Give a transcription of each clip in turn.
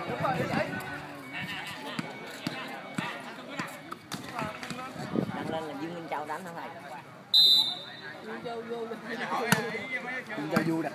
Đăng lên là Dương Minh Châu đánh hả thầy? Dương Châu vui đặt.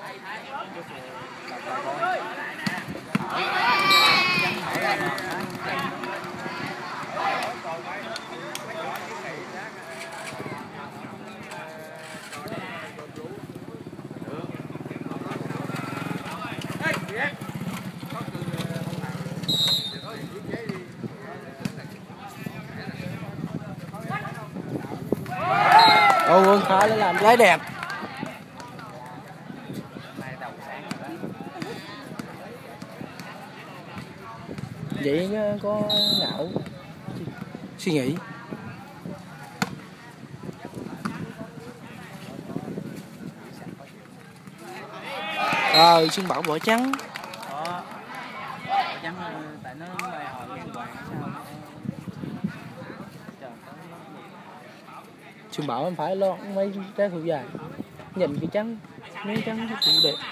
Ô Quân Khá nó làm gái đẹp. Vậy có não suy nghĩ. Xuân Bảo bỏ trắng. Bỏ trắng tại nó bài hỏi với Hoàng sao. Xuân Bảo em phải lo mấy trái thủ dài. Nhìn cái trắng, mấy trắng nó cũng đẹp.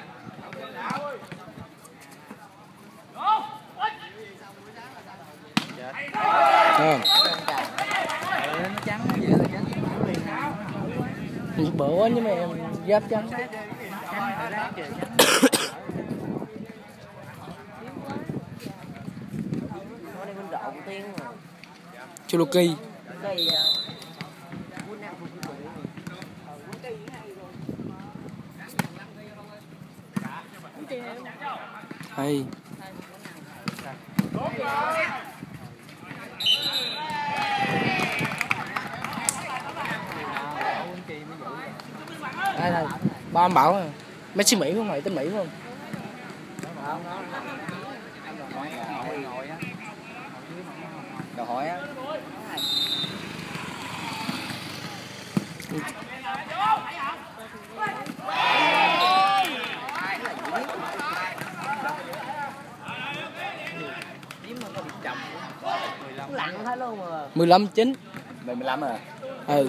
Nó trắng vậy là trắng bữa quá nhưng mà em giáp trắng. Chuluki. Hay. Đây này, ba em bảo Messi Mỹ không phải tên Mỹ không? Đòi hỏi á. Lặng hết luôn mà. 15 9. 15 à? Ừ.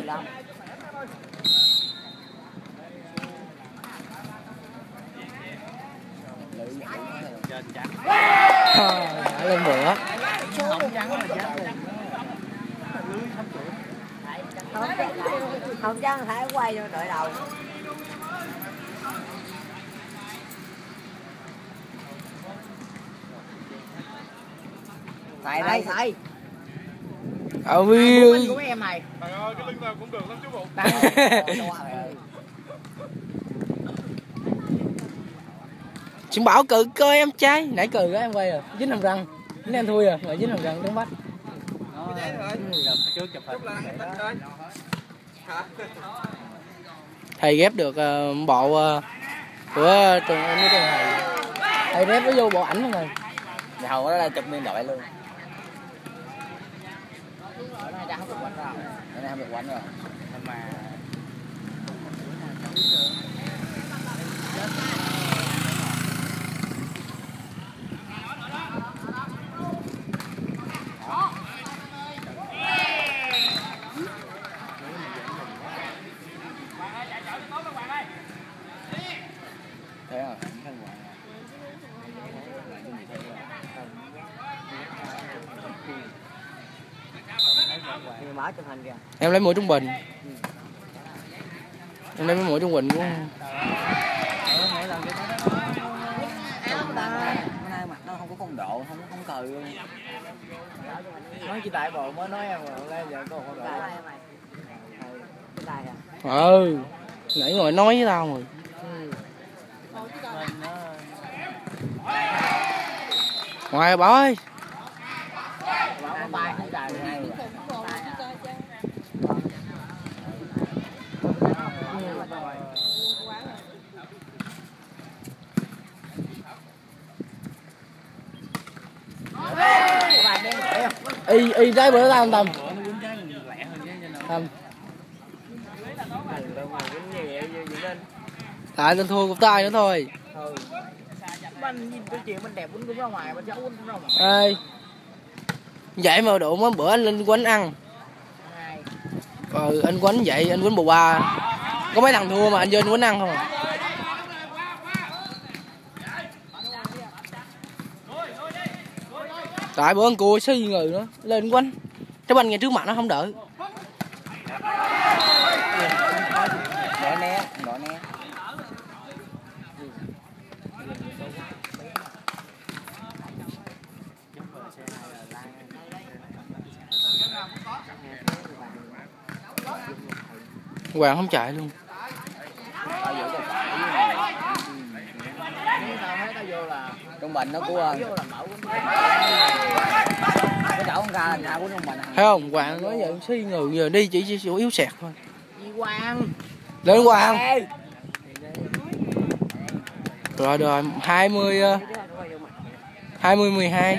Đã lên bữa. Không trắng phải quay vô đội đầu. Thầy đây thầy. View của mấy em này. Thầy ơi, cái lưng nào cũng được lắm chú bộ. Xuân Bảo cự coi em trai, nãy cừ em quay rồi, dính hàm răng, dính em thui rồi, mà dính hàm răng trúng bắt. Thầy ghép được bộ của trường em với trường thầy ghép nó vô bộ ảnh luôn rồi. Nhà hầu đó là chụp nguyên đội luôn. Bữa nay đã không được quánh rồi. Bữa nay không được quánh rồi. Nhưng mà thế à, Mở chụp hình kìa. Em lấy mũi trung bình. Em lấy mũi trung bình của bữa nay mặt nó không có phong độ, không cừ luôn. Nói chỉ tại bộ mới nói em rồi, lên giờ có phong độ. Cái à? Ừ. Nãy ngồi nói với tao rồi. Ngoài Bảo ơi. Y trái bữa tao Tâm. Tâm. Tại tao thua cũng tay nữa thôi. Mình nhìn cái chuyện mình đẹp quýnh cũng ra ngoài, mình xấu quýnh cũng ra ngoài. Ê. Vậy mà độ mấy bữa anh lên quánh ăn. Anh quánh vậy, anh quánh bộ ba. Có mấy thằng thua mà anh vô anh quánh ăn không à? Tại bữa ăn cua xí người nữa lên quanh trái banh ngay trước mặt nó không đợi. Đỏ né, đỏ né. Hoàng không chạy luôn. Tao giữ cho phải. Tao thấy tao vô là Trong bệnh nó của vô là mở cái chậu con gà là nhà của trong bệnh. Thấy không? Hoàng nói giờ xí người giờ đi chỉ chủ yếu sẹt thôi. Di Quang. Lên Hoàng. Rồi 20 12.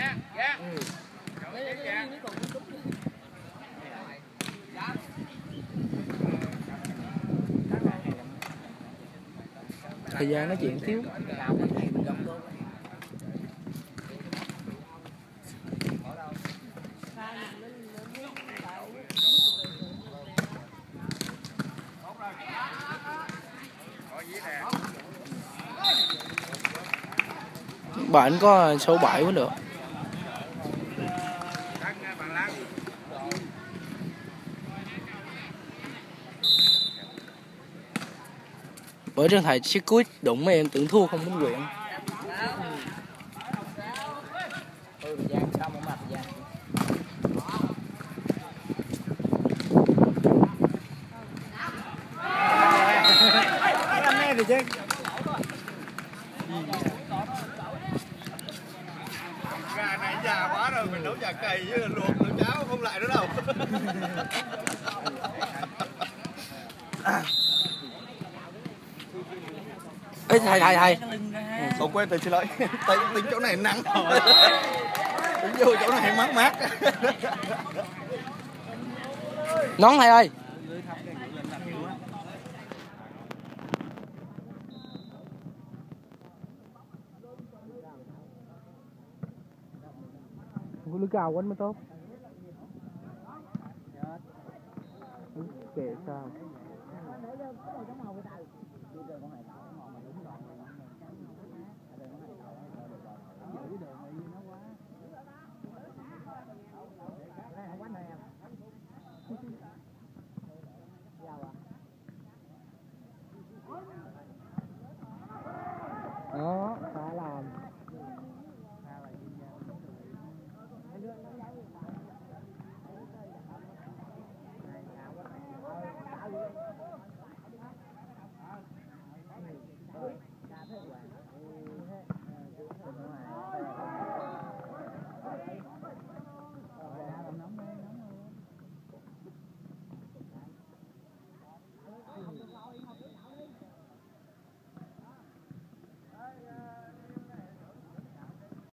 Thời gian nói chuyện thiếu. Bạn có số 7 mới được. Bữa trên thầy circuit đụng mấy em tưởng thua không muốn quyện. Thời gian sao mà mặt thời gian. Anh nghe thì chứ. Gà này già quá rồi, mình nấu chả cầy với luộc nấu cháo không lại nữa đâu. Ê thầy. Không quên, tôi xin lỗi. Tại tính chỗ này nắng. Tính vô chỗ này mát mát. Nón thầy ơi. Có lưới cao quánh mới tốt. Kệ sao?